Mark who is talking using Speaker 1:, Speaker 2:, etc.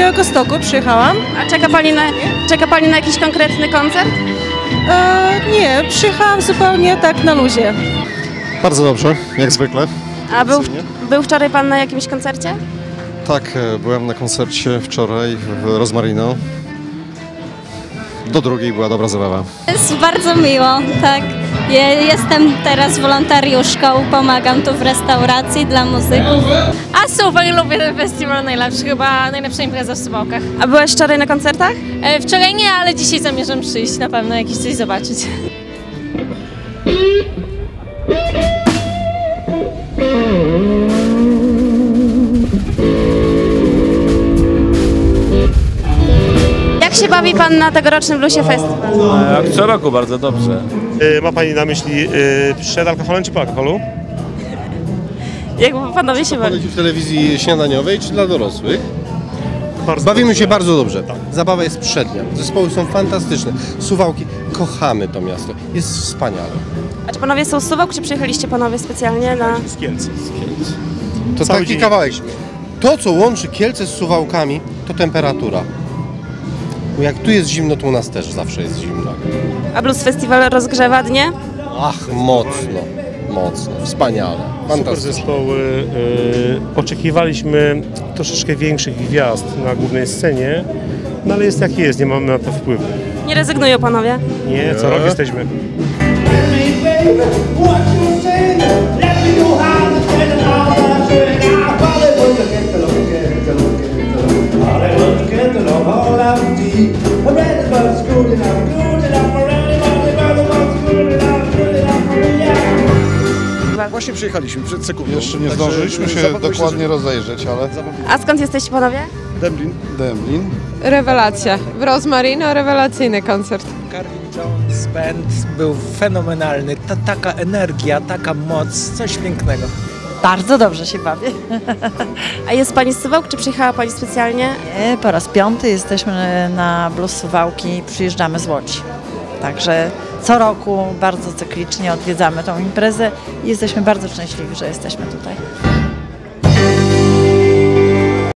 Speaker 1: Białegostoku przyjechałam.
Speaker 2: A czeka pani na jakiś konkretny koncert?
Speaker 1: Nie, przyjechałam zupełnie tak na luzie.
Speaker 3: Bardzo dobrze, jak zwykle.
Speaker 2: A był wczoraj pan na jakimś koncercie?
Speaker 3: Tak, byłem na koncercie wczoraj w Rozmarino. Do drugiej była dobra zabawa.
Speaker 4: Jest bardzo miło, tak. Jestem teraz wolontariuszką, pomagam tu w restauracji dla muzyków.
Speaker 5: A super, lubię ten festiwal najlepszy, chyba najlepsza impreza w Suwałkach.
Speaker 2: A byłaś wczoraj na koncertach?
Speaker 5: Wczoraj nie, ale dzisiaj zamierzam przyjść na pewno jakieś coś zobaczyć.
Speaker 2: Jak się bawi pan na tegorocznym Bluesie Festival?
Speaker 6: Jak co roku bardzo dobrze.
Speaker 7: Ma Pani na myśli przed alkoholem czy po alkoholu?
Speaker 2: Jak panowie się bawią?
Speaker 8: Poleci w telewizji śniadaniowej czy dla dorosłych?
Speaker 7: Bardzo
Speaker 8: Bawimy
Speaker 7: dobrze.
Speaker 8: się bardzo dobrze. Zabawa jest przednia. Zespoły są fantastyczne. Suwałki, kochamy to miasto. Jest wspaniale.
Speaker 2: A czy panowie są z Suwałk, czy przyjechaliście panowie specjalnie na...
Speaker 7: Z Kielc.
Speaker 8: To
Speaker 7: Cały
Speaker 8: taki
Speaker 7: dzień
Speaker 8: kawałek. To, co łączy Kielce z Suwałkami, to temperatura. Bo jak tu jest zimno, to u nas też zawsze jest zimno.
Speaker 2: A Blues Festival rozgrzewa dnie?
Speaker 8: Ach, mocno, mocno. Wspaniale.
Speaker 7: Super
Speaker 8: Fantastycznie.
Speaker 7: zespoły. Oczekiwaliśmy troszeczkę większych gwiazd na głównej scenie, no ale jest jak jest, nie mamy na to wpływu.
Speaker 2: Nie rezygnują panowie?
Speaker 7: Nie, co rok jesteśmy.
Speaker 9: Właśnie przyjechaliśmy przed sekundą.
Speaker 10: Jeszcze nie zdążyliśmy się dokładnie rozejrzeć, ale
Speaker 2: A skąd jesteście panowie?
Speaker 10: Dęblin.
Speaker 11: Rewelacja. W Rozmarino rewelacyjny koncert.
Speaker 12: Carvin Jones Band był fenomenalny. Taka energia, taka moc, coś pięknego.
Speaker 13: Bardzo dobrze się bawię.
Speaker 2: A jest pani z Suwałk, czy przyjechała pani specjalnie?
Speaker 13: Nie, po raz 5 jesteśmy na Blues Suwałki, przyjeżdżamy z Łodzi. Także co roku bardzo cyklicznie odwiedzamy tą imprezę i jesteśmy bardzo szczęśliwi, że jesteśmy tutaj.